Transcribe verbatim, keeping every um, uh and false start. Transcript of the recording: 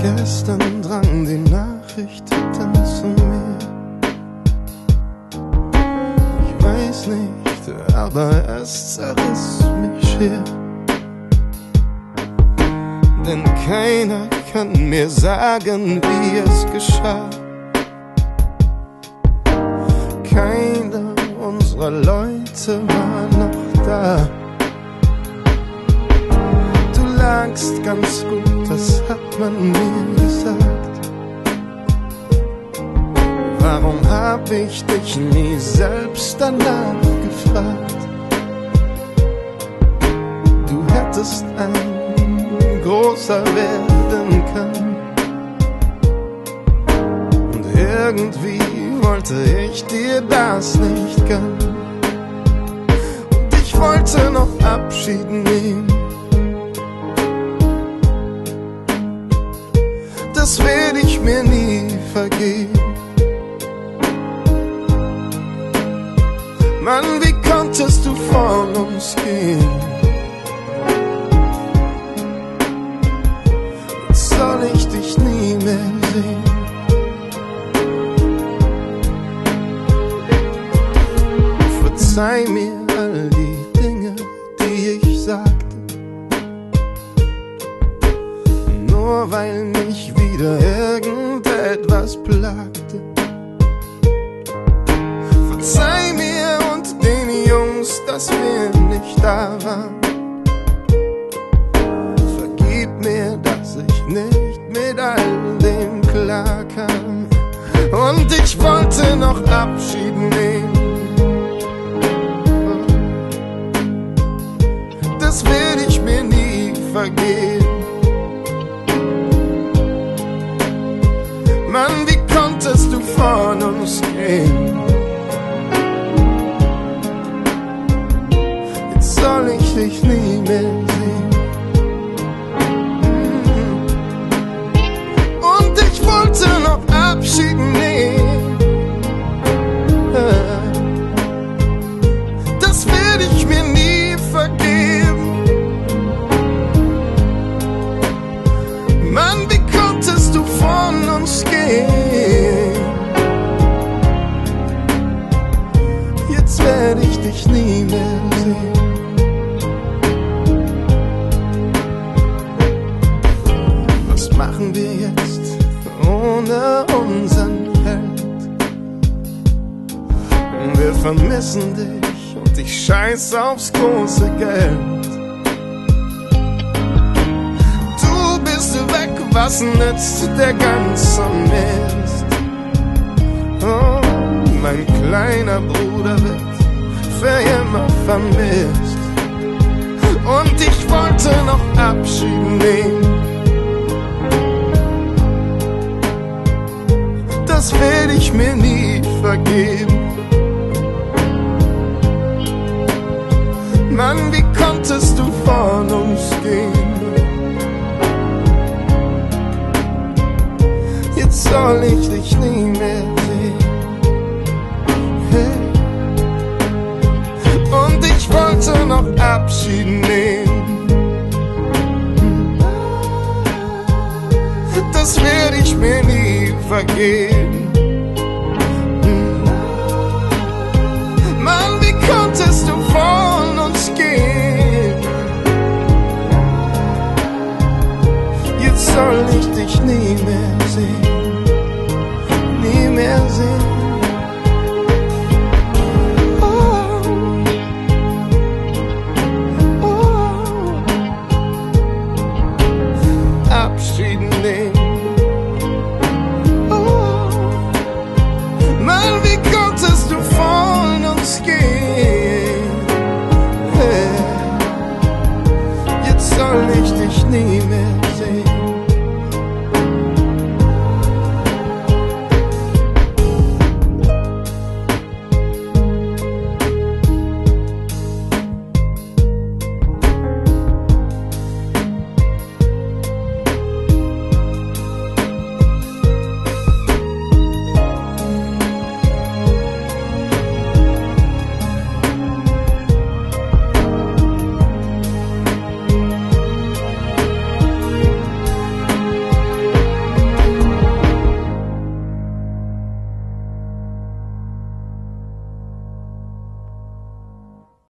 Gestern drang die Nachricht dann zu mir. Ich weiß nicht, aber es zerriss mich schier. Denn keiner kann mir sagen, wie es geschah. Keiner unserer Leute war noch da. Du lagst ganz gut, das hat man mir gesagt. Warum hab ich dich nie selbst danach gefragt? Du hättest ein großer werden können. Und irgendwie wollte ich dir das nicht gönnen. Und ich wollte noch Abschied nehmen. Das werd ich mir nie vergeben. Mann, wie konntest du von uns gehen? Soll ich dich nie mehr sehen? Verzeih mir all die Dinge, die ich sagte, nur weil mich wieder irgendetwas plagte. Verzeih mir und den Jungs, dass wir nicht da waren. Vergib mir, dass ich nicht mit all dem klarkam. Und ich wollte noch Abschied nehmen. Das werd ich mir nie vergeben. Mann, wie konntest du von uns gehen? Jetzt soll ich dich nie mehr sehen. Und ich wollte noch Abschied nehmen. Das werd ich mir nie vergeben. Mann, wie konntest du von uns gehen? Jetzt werd ich dich nie mehr sehen. Was machen wir jetzt ohne unseren Held? Wir vermissen dich und ich scheiß aufs große Geld. Du bist weg, was nützt der ganze Mist? Oh, mein kleiner Bruder wird für immer vermisst. Und ich wollte noch Abschied nehmen. Das werd ich mir nie vergeben. Mann, wie konntest du von uns gehen? Jetzt soll ich dich nie mehr sehen. Hey. Und ich wollte noch Abschied nehmen. Das werd ich mir nie vergeben. Mann, wie konntest du von uns gehen? Jetzt soll ich dich nie mehr sehen.